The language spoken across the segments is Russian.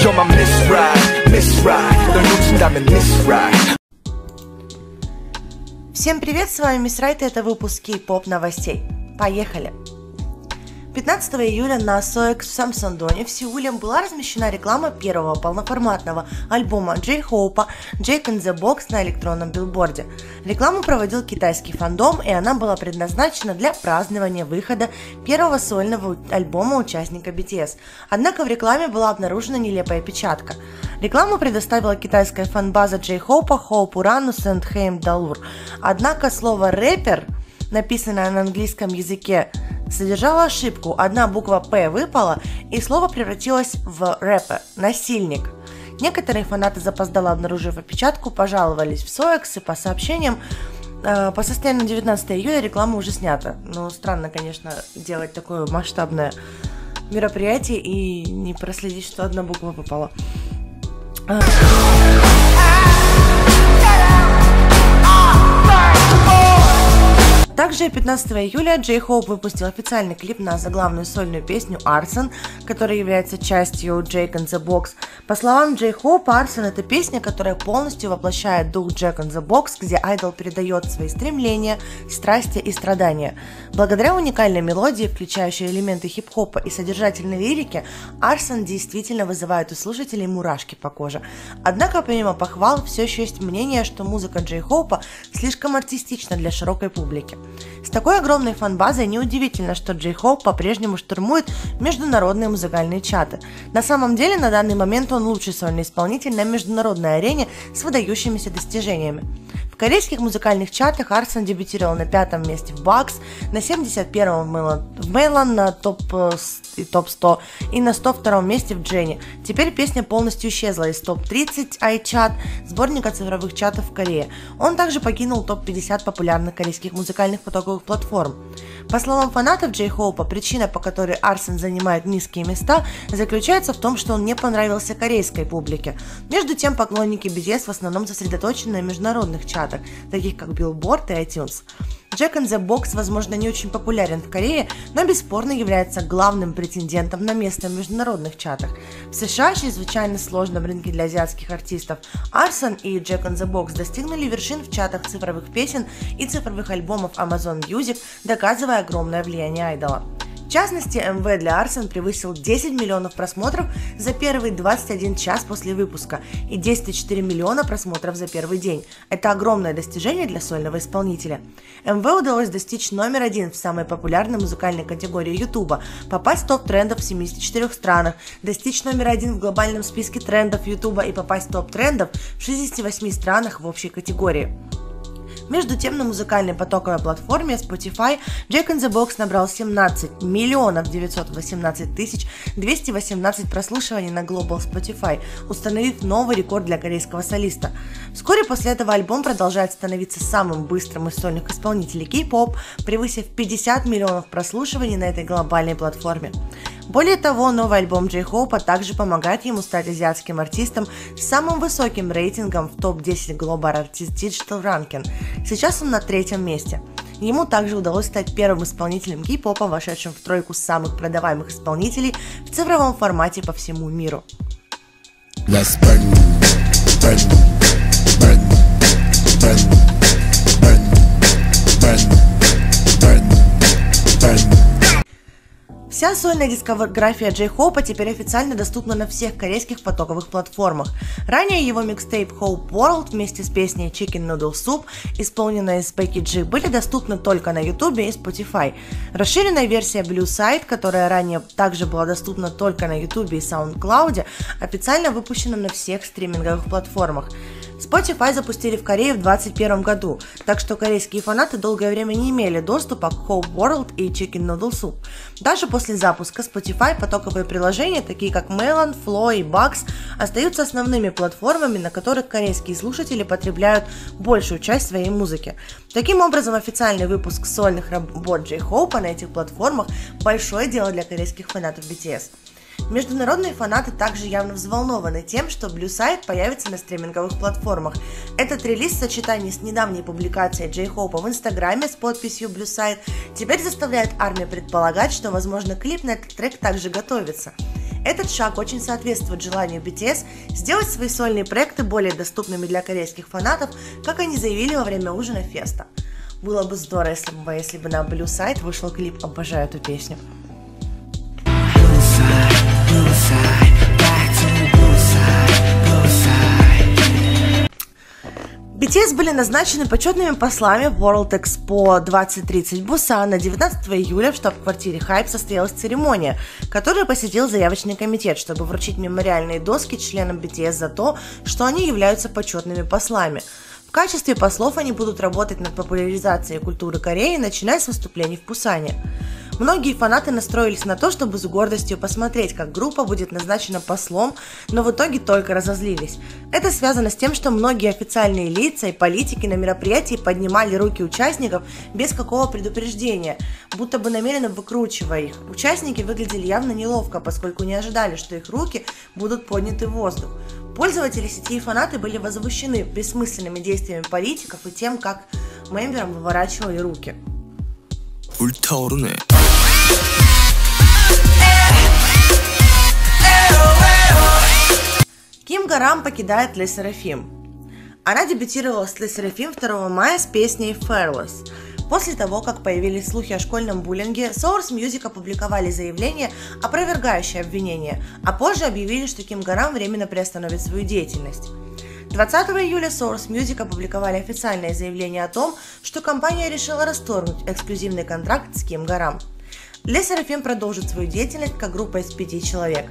You're my Miss Right. 널 놓친다면 Miss Right. Всем привет, с вами Miss Right, и это выпуск Кей-поп новостей. Поехали! 15 июля на SOEX в Самсондоне в Сеуле была размещена реклама первого полноформатного альбома J-Hope Jake in the Box на электронном билборде. Рекламу проводил китайский фандом, и она была предназначена для празднования выхода первого сольного альбома участника BTS. Однако в рекламе была обнаружена нелепая печатка. Рекламу предоставила китайская фан-база J-Hope Hope Uranus and Haim Dalur. Однако слово «рэпер», написанное на английском языке, содержало ошибку. Одна буква «П» выпала, и слово превратилось в «рэпер» – «насильник». Некоторые фанаты, запоздало обнаружив опечатку, пожаловались в SOEX, и по сообщениям, по состоянию на 19 июля реклама уже снята. Ну, странно, конечно, делать такое масштабное мероприятие и не проследить, что одна буква выпала. Также 15 июля J-Hope выпустил официальный клип на заглавную сольную песню Arson, которая является частью Jake in the Box. По словам J-Hope, Arson — это песня, которая полностью воплощает дух Jake in the Box, где айдол передает свои стремления, страсти и страдания. Благодаря уникальной мелодии, включающей элементы хип-хопа и содержательной лирики, Arson действительно вызывает у слушателей мурашки по коже. Однако, помимо похвал, все еще есть мнение, что музыка J-Hope слишком артистична для широкой публики. С такой огромной фан-базой неудивительно, что J-Hope по-прежнему штурмует международные музыкальные чаты. На самом деле, на данный момент он лучший сольный исполнитель на международной арене с выдающимися достижениями. В корейских музыкальных чатах Arson дебютировал на 5-м месте в Bucks, на 71-м в Melon, на топ-100 и на 102-м месте в Jennie. Теперь песня полностью исчезла из топ-30 iChat, сборника цифровых чатов в Корее. Он также покинул топ-50 популярных корейских музыкальных потоковых платформ. По словам фанатов J-Hope, причина, по которой Arson занимает низкие места, заключается в том, что он не понравился корейской публике. Между тем, поклонники BTS в основном сосредоточены на международных чатах, таких как Billboard и iTunes. Jake in the Box, возможно, не очень популярен в Корее, но бесспорно является главным претендентом на место в международных чатах. В США, чрезвычайно сложном рынке для азиатских артистов, Arson и Jake in the Box достигнули вершин в чатах цифровых песен и цифровых альбомов Amazon Music, доказывая огромное влияние айдола. В частности, МВ для Arson превысил 10 миллионов просмотров за первые 21 час после выпуска и 10,4 миллиона просмотров за первый день. Это огромное достижение для сольного исполнителя. МВ удалось достичь номер 1 в самой популярной музыкальной категории YouTube, попасть в топ-трендов в 74 странах, достичь номер 1 в глобальном списке трендов YouTube и попасть в топ-трендов в 68 странах в общей категории. Между тем, на музыкальной потоковой платформе Spotify Jake in the Box набрал 17 миллионов 918 тысяч 218 прослушиваний на Global Spotify, установив новый рекорд для корейского солиста. Вскоре после этого альбом продолжает становиться самым быстрым из сольных исполнителей Кей-поп, превысив 50 миллионов прослушиваний на этой глобальной платформе. Более того, новый альбом J-Hope также помогает ему стать азиатским артистом с самым высоким рейтингом в топ-10 Global Artist Digital Ranking. Сейчас он на 3-м месте. Ему также удалось стать первым исполнителем кей-попа, вошедшим в тройку самых продаваемых исполнителей в цифровом формате по всему миру. Let's burn, burn, burn, burn, burn, burn, burn, burn. Вся сольная дискография J-Hope теперь официально доступна на всех корейских потоковых платформах. Ранее его микстейп Hope World вместе с песней Chicken Noodle Soup, исполненная с Becky G, были доступны только на YouTube и Spotify. Расширенная версия Blue Side, которая ранее также была доступна только на YouTube и SoundCloud, официально выпущена на всех стриминговых платформах. Spotify запустили в Корее в 2021 году, так что корейские фанаты долгое время не имели доступа к Hope World и Chicken Noodle Soup. Даже после запуска Spotify потоковые приложения, такие как Melon, Flow и Bucks, остаются основными платформами, на которых корейские слушатели потребляют большую часть своей музыки. Таким образом, официальный выпуск сольных работ J-Hope на этих платформах – большое дело для корейских фанатов BTS. Международные фанаты также явно взволнованы тем, что Blue Side появится на стриминговых платформах. Этот релиз в сочетании с недавней публикацией J-Hope в Инстаграме с подписью Blue Side теперь заставляет армию предполагать, что, возможно, клип на этот трек также готовится. Этот шаг очень соответствует желанию BTS сделать свои сольные проекты более доступными для корейских фанатов, как они заявили во время ужина феста. Было бы здорово, если бы на Blue Side вышел клип, обожаю эту песню. BTS были назначены почетными послами в World Expo 2030 Бусан. На 19 июля в штаб-квартире HYBE состоялась церемония, которую посетил заявочный комитет, чтобы вручить мемориальные доски членам BTS за то, что они являются почетными послами. В качестве послов они будут работать над популяризацией культуры Кореи, начиная с выступлений в Пусане. Многие фанаты настроились на то, чтобы с гордостью посмотреть, как группа будет назначена послом, но в итоге только разозлились. Это связано с тем, что многие официальные лица и политики на мероприятии поднимали руки участников без какого предупреждения, будто бы намеренно выкручивая их. Участники выглядели явно неловко, поскольку не ожидали, что их руки будут подняты в воздух. Пользователи сети и фанаты были возмущены бессмысленными действиями политиков и тем, как мемберам выворачивали руки. Ким Гарам покидает Le Sserafim. Она дебютировала с Le Sserafim 2 мая с песней Fearless. После того, как появились слухи о школьном буллинге, Source Music опубликовали заявление, опровергающее обвинения, а позже объявили, что Ким Гарам временно приостановит свою деятельность. 20 июля Source Music опубликовали официальное заявление о том, что компания решила расторгнуть эксклюзивный контракт с Ким Гарам. Le Sserafim продолжит свою деятельность как группа из 5 человек.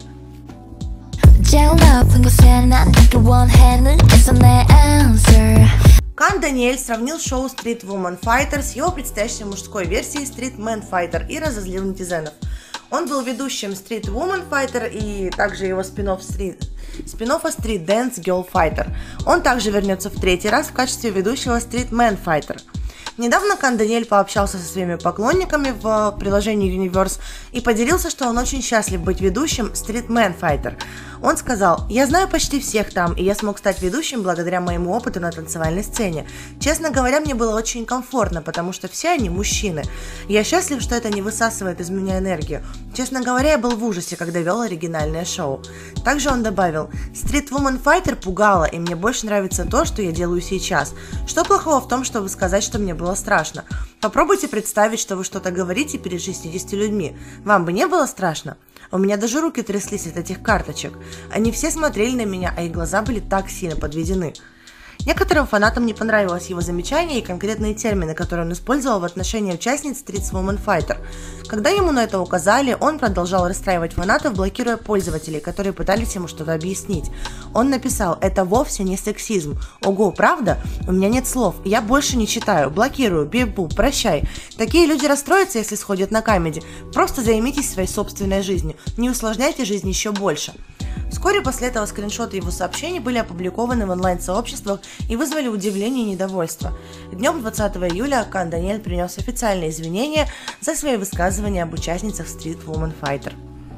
Кан Даниэль сравнил шоу Street Woman Fighter с его предстоящей мужской версией Street Man Fighter и разозлил нетизенов. Он был ведущим Street Woman Fighter и также его спин-оффа Street Dance Girl Fighter. Он также вернется в 3-й раз в качестве ведущего Street Man Fighter. Недавно Кан Даниэль пообщался со своими поклонниками в приложении Universe и поделился, что он очень счастлив быть ведущим Street Man Fighter. Он сказал: «Я знаю почти всех там, и я смог стать ведущим благодаря моему опыту на танцевальной сцене. Честно говоря, мне было очень комфортно, потому что все они мужчины. Я счастлив, что это не высасывает из меня энергию. Честно говоря, я был в ужасе, когда вел оригинальное шоу». Также он добавил: «Street Woman Fighter пугало, и мне больше нравится то, что я делаю сейчас. Что плохого в том, чтобы сказать, что мне было страшно? Попробуйте представить, что вы что-то говорите перед 60 людьми. Вам бы не было страшно? У меня даже руки тряслись от этих карточек. Они все смотрели на меня, а их глаза были так сильно подведены». Некоторым фанатам не понравилось его замечание и конкретные термины, которые он использовал в отношении участниц Street Woman Fighter. Когда ему на это указали, он продолжал расстраивать фанатов, блокируя пользователей, которые пытались ему что-то объяснить. Он написал: «Это вовсе не сексизм. Ого, правда? У меня нет слов. Я больше не читаю. Блокирую. Бибу, прощай. Такие люди расстроятся, если сходят на камеди. Просто займитесь своей собственной жизнью. Не усложняйте жизнь еще больше». Вскоре после этого скриншоты его сообщений были опубликованы в онлайн-сообществах и вызвали удивление и недовольство. Днем 20 июля Кан Даниэль принес официальные извинения за свои высказывания об участницах Street Woman Fighter.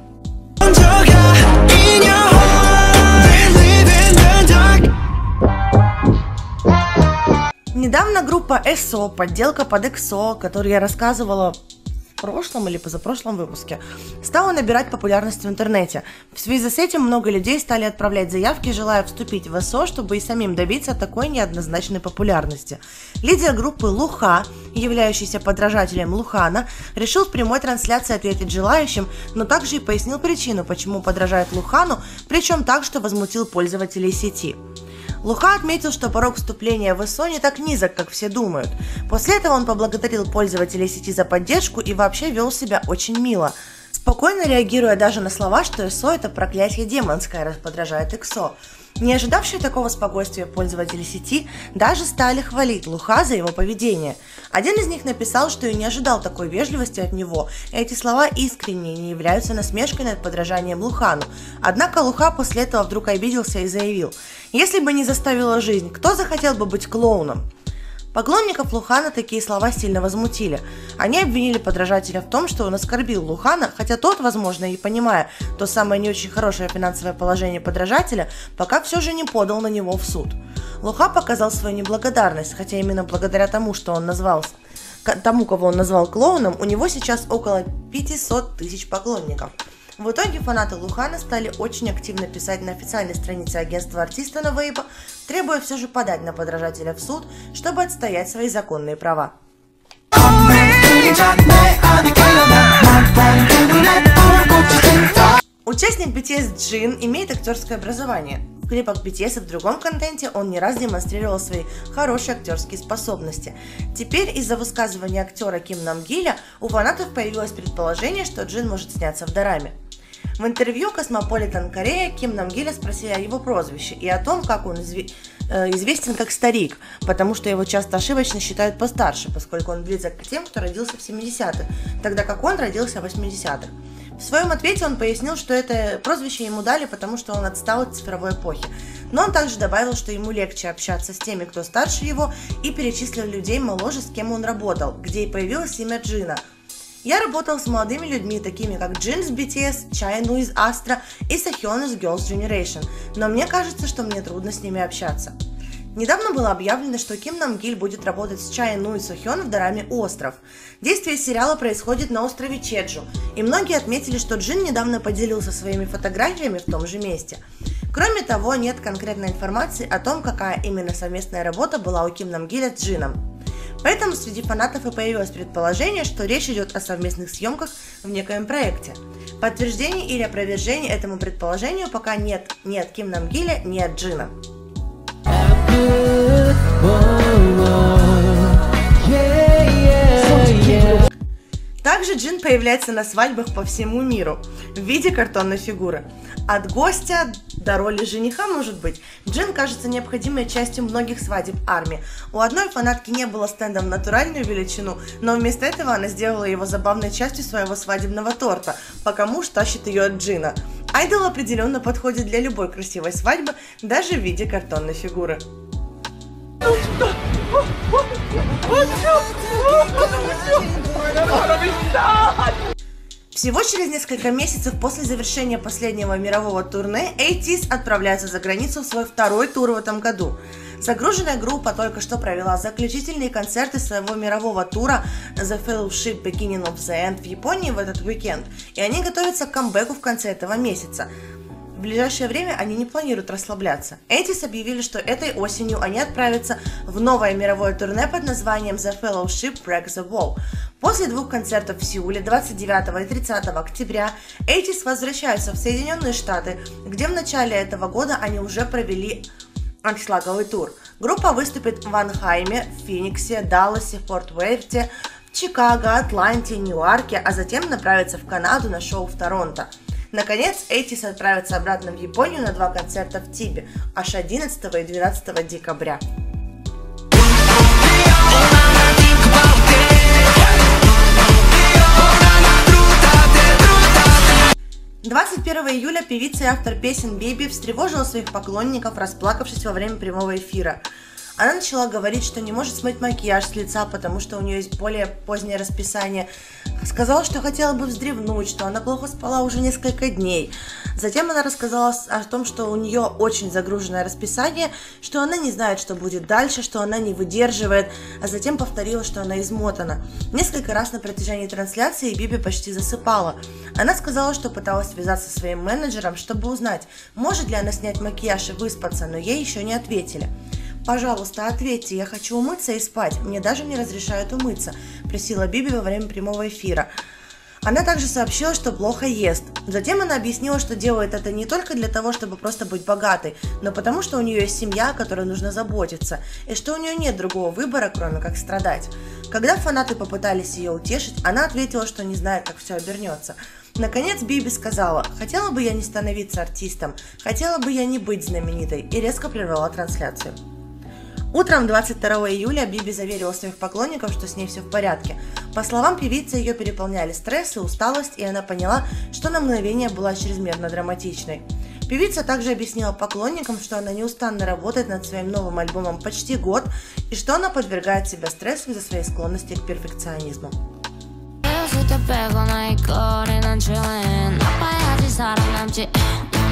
Недавно группа EXO, подделка под EXO, которую я рассказывала в прошлом или позапрошлом выпуске, стала набирать популярность в интернете. В связи с этим много людей стали отправлять заявки, желая вступить в EXO, чтобы и самим добиться такой неоднозначной популярности. Лидер группы Луха, являющийся подражателем Лухана, решил в прямой трансляции ответить желающим, но также и пояснил причину, почему подражает Лухану, причем так, что возмутил пользователей сети. Луха отметил, что порог вступления в EXO не так низок, как все думают. После этого он поблагодарил пользователей сети за поддержку и вообще вел себя очень мило, спокойно реагируя даже на слова, что EXO — это проклятие демонское, раз подражает EXO. Не ожидавшие такого спокойствия пользователи сети даже стали хвалить Луха за его поведение. Один из них написал, что и не ожидал такой вежливости от него, и эти слова искренне не являются насмешкой над подражанием Лухану. Однако Луха после этого вдруг обиделся и заявил: «Если бы не заставила жизнь, кто захотел бы быть клоуном?» Поклонников Лухана такие слова сильно возмутили. Они обвинили подражателя в том, что он оскорбил Лухана, хотя тот, возможно, и понимая то самое не очень хорошее финансовое положение подражателя, пока все же не подал на него в суд. Луха показал свою неблагодарность, хотя именно благодаря тому, что он назвал тому, кого он назвал клоуном, у него сейчас около 500 тысяч поклонников. В итоге фанаты Лухана стали очень активно писать на официальной странице агентства артиста на Weibo, требуя все же подать на подражателя в суд, чтобы отстоять свои законные права. Участник BTS Джин имеет актерское образование. В клипах BTS и в другом контенте он не раз демонстрировал свои хорошие актерские способности. Теперь из-за высказывания актера Ким Нам Гиля у фанатов появилось предположение, что Джин может сняться в дораме. В интервью Cosmopolitan Korea Ким Нам Гиля спросили о его прозвище и о том, как он известен как старик, потому что его часто ошибочно считают постарше, поскольку он близок к тем, кто родился в 70-х, тогда как он родился в 80-х. В своем ответе он пояснил, что это прозвище ему дали, потому что он отстал от цифровой эпохи. Но он также добавил, что ему легче общаться с теми, кто старше его, и перечислил людей моложе, с кем он работал, где и появилось имя Джина. «Я работал с молодыми людьми, такими как Джин из BTS, Чайну из Astra и Сохён из Girls' Generation, но мне кажется, что мне трудно с ними общаться». Недавно было объявлено, что Ким Нам Гиль будет работать с Чайну и Сохён в дораме «Остров». Действие сериала происходит на острове Чеджу, и многие отметили, что Джин недавно поделился своими фотографиями в том же месте. Кроме того, нет конкретной информации о том, какая именно совместная работа была у Ким Нам Гиля с Джином. Поэтому среди фанатов и появилось предположение, что речь идет о совместных съемках в некоем проекте. Подтверждений или опровержений этому предположению пока нет ни от Ким Нам Гиля, ни от Джина. Также Джин появляется на свадьбах по всему миру в виде картонной фигуры. От гостя до роли жениха, может быть, Джин кажется необходимой частью многих свадеб армии. У одной фанатки не было стенда в натуральную величину, но вместо этого она сделала его забавной частью своего свадебного торта, пока муж тащит ее от Джина. Айдол определенно подходит для любой красивой свадьбы, даже в виде картонной фигуры. Всего через несколько месяцев после завершения последнего мирового турне ATEEZ отправляется за границу в свой второй тур в этом году. Загруженная группа только что провела заключительные концерты своего мирового тура The Fellowship Beginning of the End в Японии в этот уикенд, и они готовятся к камбэку в конце этого месяца. В ближайшее время они не планируют расслабляться. ATEEZ объявили, что этой осенью они отправятся в новое мировое турне под названием The Fellowship Break the Wall. После двух концертов в Сеуле 29 и 30 октября ATEEZ возвращаются в Соединенные Штаты, где в начале этого года они уже провели аншлаговый тур. Группа выступит в Анхайме, Фениксе, Далласе, Форт-Уэрте, Чикаго, Атланте, Ньюарке, а затем направится в Канаду на шоу в Торонто. Наконец, ATEEZ отправится обратно в Японию на два концерта в Тибе, аж 11 и 12 декабря. 21 июля певица и автор песен Биби встревожила своих поклонников, расплакавшись во время прямого эфира. Она начала говорить, что не может смыть макияж с лица, потому что у нее есть более позднее расписание. Сказала, что хотела бы вздремнуть, что она плохо спала уже несколько дней. Затем она рассказала о том, что у нее очень загруженное расписание, что она не знает, что будет дальше, что она не выдерживает, а затем повторила, что она измотана. Несколько раз на протяжении трансляции Биби почти засыпала. Она сказала, что пыталась связаться со своим менеджером, чтобы узнать, может ли она снять макияж и выспаться, но ей еще не ответили. «Пожалуйста, ответьте, я хочу умыться и спать, мне даже не разрешают умыться», – просила Биби во время прямого эфира. Она также сообщила, что плохо ест. Затем она объяснила, что делает это не только для того, чтобы просто быть богатой, но потому что у нее есть семья, о которой нужно заботиться, и что у нее нет другого выбора, кроме как страдать. Когда фанаты попытались ее утешить, она ответила, что не знает, как все обернется. Наконец Биби сказала: «Хотела бы я не становиться артистом, хотела бы я не быть знаменитой», и резко прервала трансляцию. Утром 22 июля Биби заверила своих поклонников, что с ней все в порядке. По словам певицы, ее переполняли стресс и усталость, и она поняла, что на мгновение была чрезмерно драматичной. Певица также объяснила поклонникам, что она неустанно работает над своим новым альбомом почти год, и что она подвергает себя стрессу из-за своей склонности к перфекционизму.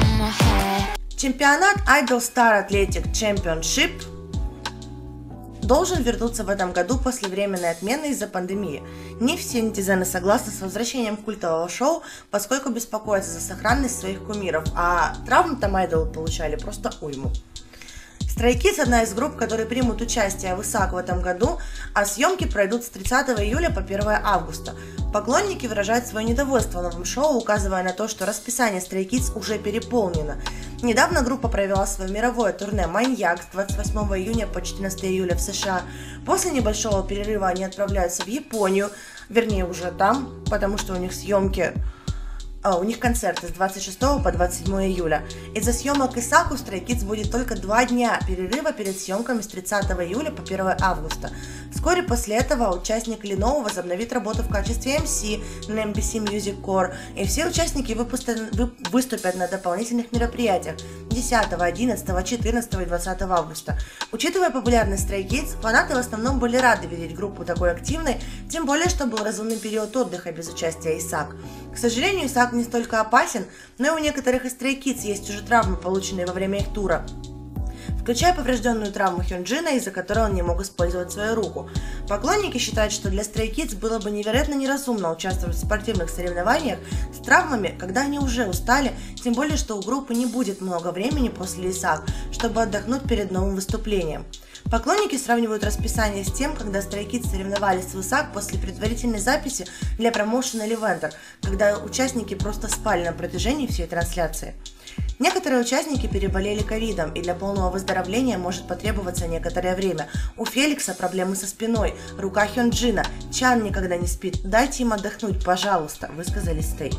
Чемпионат Idol Star Athletic Championship должен вернуться в этом году после временной отмены из-за пандемии. Не все нетизены согласны с возвращением культового шоу, поскольку беспокоятся за сохранность своих кумиров, а травм там айдолы получали просто уйму. Stray Kids – одна из групп, которые примут участие в ИСАК в этом году, а съемки пройдут с 30 июля по 1 августа. Поклонники выражают свое недовольство новым шоу, указывая на то, что расписание Stray Kids уже переполнено. Недавно группа провела свое мировое турне «Маньяк» с 28 июня по 14 июля в США. После небольшого перерыва они отправляются в Японию, вернее уже там, потому что у них съемки... у них концерты с 26 по 27 июля. Из-за съемок ИСАК у Stray Kids будет только 2 дня перерыва перед съемками с 30 июля по 1 августа. Вскоре после этого участник Lenovo возобновит работу в качестве MC на NBC Music Core, и все участники выступят на дополнительных мероприятиях 10, 11, 14 и 20 августа. Учитывая популярность Stray Kids, фанаты в основном были рады видеть группу такой активной, тем более, что был разумный период отдыха без участия ИСАК. К сожалению, ИСАК не столько опасен, но и у некоторых из Stray Kids есть уже травмы, полученные во время их тура, включая поврежденную травму Хёнджина, из-за которой он не мог использовать свою руку. Поклонники считают, что для Stray Kids было бы невероятно неразумно участвовать в спортивных соревнованиях с травмами, когда они уже устали, тем более, что у группы не будет много времени после ИСАК, чтобы отдохнуть перед новым выступлением. Поклонники сравнивают расписание с тем, когда Stray Kids соревновались в ИСАК после предварительной записи для Promotional Event, когда участники просто спали на протяжении всей трансляции. Некоторые участники переболели ковидом, и для полного выздоровления может потребоваться некоторое время. У Феликса проблемы со спиной, рука Хёнджина, Чан никогда не спит. Дайте им отдохнуть, пожалуйста, высказались Stay.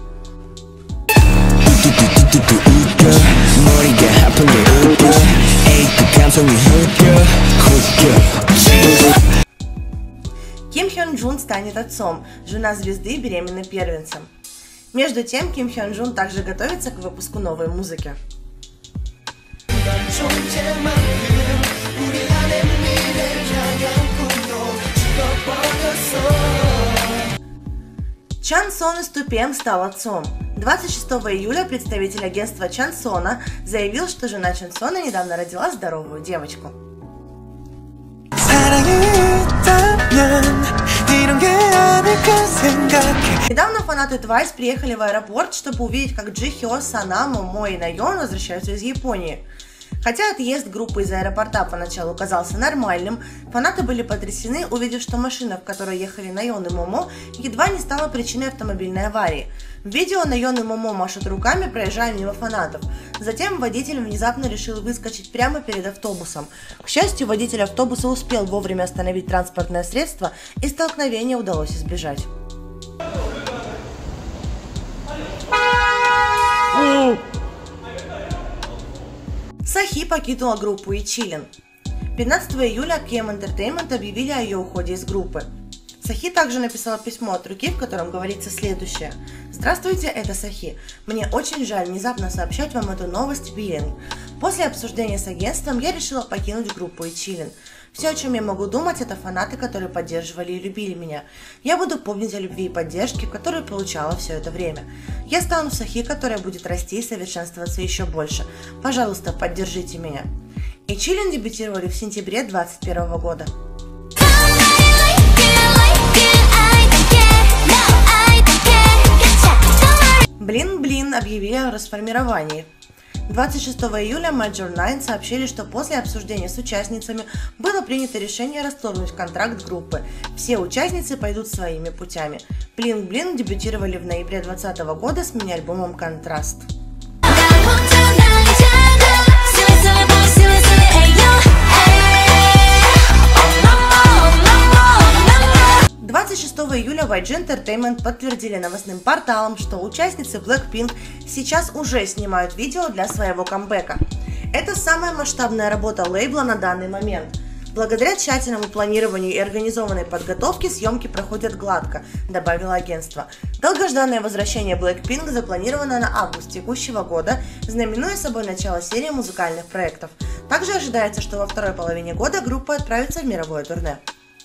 Ким Хён Джун станет отцом, жена звезды беременна первенцем. Между тем, Ким Хён Джун также готовится к выпуску новой музыки. Чан Сон из 2PM стал отцом. 26 июля представитель агентства Чан Сона заявил, что жена Чан Сона недавно родила здоровую девочку. Недавно фанаты Twice приехали в аэропорт, чтобы увидеть, как Джи Хё, Сана, Момо и Найон возвращаются из Японии. Хотя отъезд группы из аэропорта поначалу казался нормальным, фанаты были потрясены, увидев, что машина, в которой ехали Найон и Момо, едва не стала причиной автомобильной аварии. В видео Найон и Момо машут руками, проезжая мимо фанатов. Затем водитель внезапно решил выскочить прямо перед автобусом. К счастью, водитель автобуса успел вовремя остановить транспортное средство, и столкновение удалось избежать. Сахи покинула группу Ичилин. 15 июля KM Entertainment объявили о ее уходе из группы. Сахи также написала письмо от руки, в котором говорится следующее. «Здравствуйте, это Сахи. Мне очень жаль внезапно сообщать вам эту новость в Биллинг. После обсуждения с агентством я решила покинуть группу Ичилин. Все, о чем я могу думать, это фанаты, которые поддерживали и любили меня. Я буду помнить о любви и поддержке, которую получала все это время. Я стану Сахи, которая будет расти и совершенствоваться еще больше. Пожалуйста, поддержите меня». Ичилин дебютировали в сентябре 2021 года. Блин объявили о расформировании. 26 июля Major 9 сообщили, что после обсуждения с участницами было принято решение расторгнуть контракт группы. Все участницы пойдут своими путями. Блин дебютировали в ноябре 2020 года с мини-альбомом «Контраст». 26 июля YG Entertainment подтвердили новостным порталом, что участницы Blackpink сейчас уже снимают видео для своего камбэка. Это самая масштабная работа лейбла на данный момент. Благодаря тщательному планированию и организованной подготовке съемки проходят гладко, добавило агентство. Долгожданное возвращение Blackpink запланировано на август текущего года, знаменуя собой начало серии музыкальных проектов. Также ожидается, что во второй половине года группа отправится в мировое турне.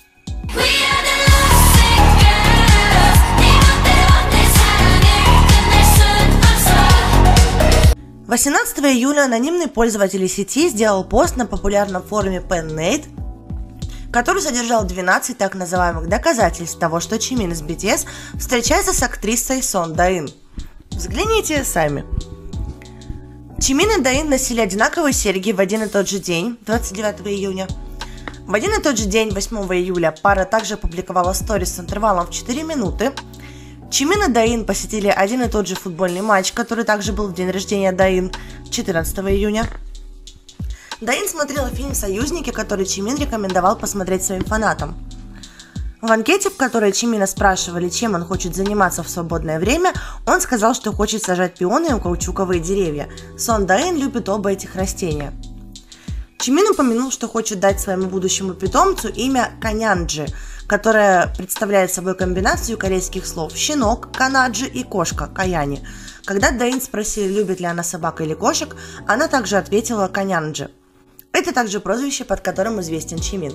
18 июля анонимный пользователь сети сделал пост на популярном форуме Pen8, который содержал 12 так называемых доказательств того, что Чимин из BTS встречается с актрисой Сон Да-ин. Взгляните сами. Чимин и Да-ин носили одинаковые серьги в один и тот же день, 29 июня. В один и тот же день, 8 июля, пара также опубликовала сторис с интервалом в 4 минуты. Чимин и Да-ин посетили один и тот же футбольный матч, который также был в день рождения Да-ин, 14 июня. Да-ин смотрела фильм «Союзники», который Чимин рекомендовал посмотреть своим фанатам. В анкете, в которой Чимина спрашивали, чем он хочет заниматься в свободное время, он сказал, что хочет сажать пионы и каучуковые деревья. Сон Да-ин любит оба этих растения. Чимин упомянул, что хочет дать своему будущему питомцу имя Канянджи, которое представляет собой комбинацию корейских слов «щенок» – канаджи и «кошка» – каяни. Когда Да-ин спросили, любит ли она собак или кошек, она также ответила «канянджи». Это также прозвище, под которым известен Чимин.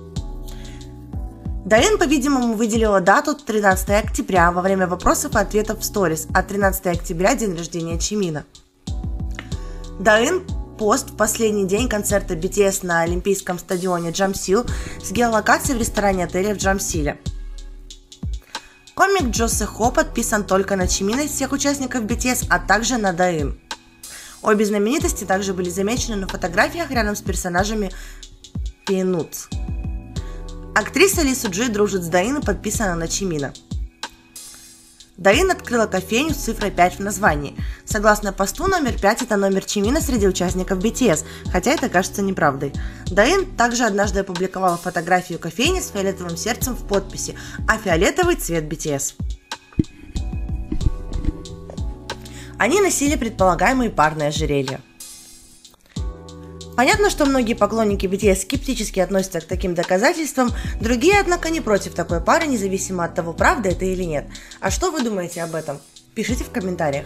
Да-ин, по-видимому, выделила дату 13 октября во время вопросов и ответов в сторис, а 13 октября – день рождения Чимина. Да-ин пост в последний день концерта BTS на Олимпийском стадионе Джамсил с геолокацией в ресторане отеля в Джамсиле. Комик Джо Сехо подписан только на Чимина из всех участников BTS, а также на Да-ин. Обе знаменитости также были замечены на фотографиях рядом с персонажами Peanuts. Актриса Ли Суджи дружит с Да-ин и подписана на Чимина. Да-ин открыла кофейню с цифрой 5 в названии. Согласно посту, номер 5 – это номер Чимина среди участников BTS, хотя это кажется неправдой. Да-ин также однажды опубликовала фотографию кофейни с фиолетовым сердцем в подписи, а фиолетовый цвет BTS. Они носили предполагаемые парные ожерелья. Понятно, что многие поклонники BTS скептически относятся к таким доказательствам, другие, однако, не против такой пары, независимо от того, правда это или нет. А что вы думаете об этом? Пишите в комментариях.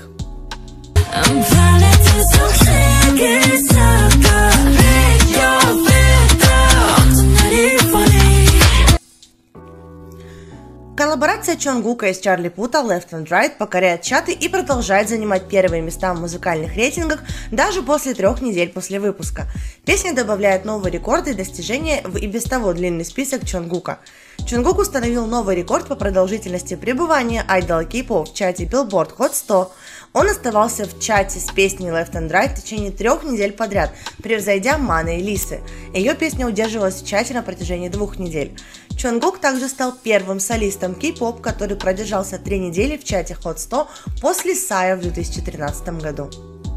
Коллаборация Чонгука и Чарли Пута Left and Right покоряет чарты и продолжает занимать первые места в музыкальных рейтингах даже после 3 недель после выпуска. Песня добавляет новые рекорды и достижения в и без того длинный список Чонгука. Чонгук установил новый рекорд по продолжительности пребывания айдола K-pop в чате Billboard Hot 100. Он оставался в чате с песней Left and Right в течение 3 недель подряд, превзойдя Мана и Лисы. Ее песня удерживалась в чате на протяжении 2 недель. Чонгук также стал первым солистом K-pop, который продержался 3 недели в чате Hot 100 после Сая в 2013 году.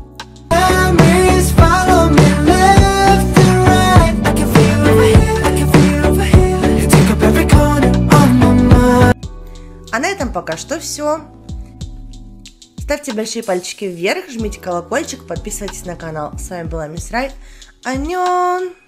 А на этом пока что все. Ставьте большие пальчики вверх, жмите колокольчик, подписывайтесь на канал. С вами была Мисс Рай. Аньон!